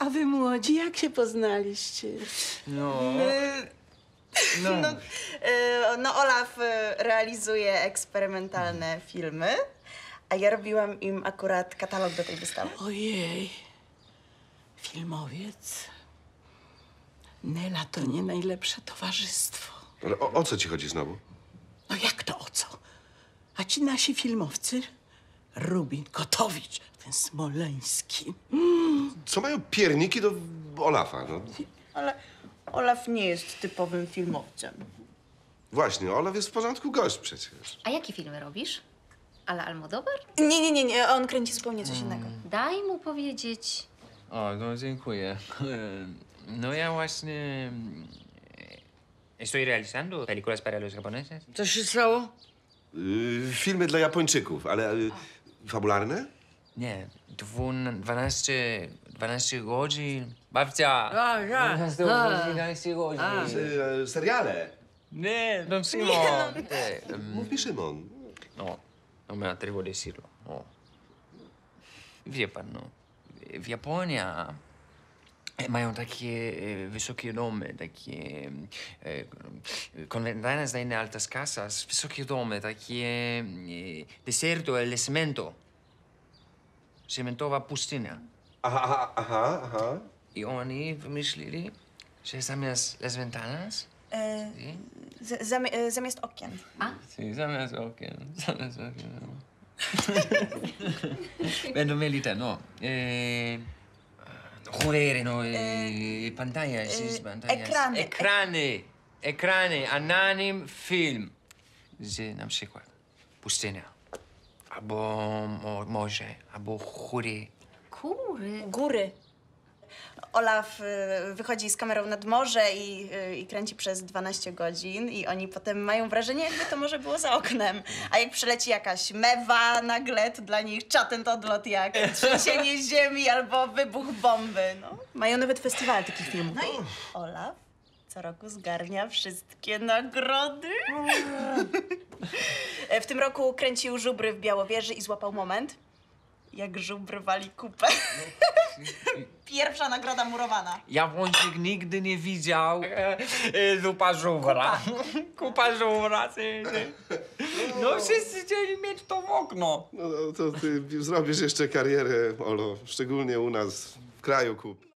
A wy młodzi, jak się poznaliście? No, Olaf realizuje eksperymentalne filmy, a ja robiłam im akurat katalog do tej wystawy. Ojej, filmowiec. Nela to nie najlepsze towarzystwo. Ale o co ci chodzi znowu? No jak to o co? A ci nasi filmowcy? Rubin, Kotowicz, ten smoleński. Co mają pierniki do Olafa? No. Ale Olaf nie jest typowym filmowcem. Właśnie, Olaf jest w porządku gość przecież. A jakie filmy robisz? Ale Almodovar? Nie, on kręci zupełnie coś innego. Daj mu powiedzieć. O, no dziękuję. No ja właśnie... Estoy realizando películas para los japoneses. Co się stało? Filmy dla Japończyków, ale fabularne? Nie, 12 godzin. Babcia! 12 godzin. Seriale. Nie, don Simon. Mów mi Szymon. No, no me atrevo a decirlo. No. Wie pan, no, w Japonii mają takie wysokie domy, takie conventanas de altas casas, wysokie domy, takie deserto, el cemento. Cementowa pustynia. Aha. I oni wymyślili, że zamiast las ventanas... Zamiast okien. Sí, zamiast okien. No. Będą mieli te, no. Joder, no. Pantallas, Ekrany, a na nim film. Z na przykład pustynia. Albo morze, albo góry. Góry. Olaf wychodzi z kamerą nad morze i kręci przez 12 godzin i oni potem mają wrażenie, jakby to morze było za oknem. A jak przyleci jakaś mewa nagle, to dla nich czat odlot jak trzęsienie ziemi albo wybuch bomby. No. Mają nawet festiwal takich filmów. No i Olaf co roku zgarnia wszystkie nagrody. W tym roku kręcił Żubry w Białowieży i złapał moment, jak żubr wali kupę. Pierwsza nagroda murowana. Japończyk nigdy nie widział zupa żubra. Kupa żubra, No wszyscy chcieli mieć to w okno. No to ty zrobisz jeszcze karierę, Olo. Szczególnie u nas w kraju kup.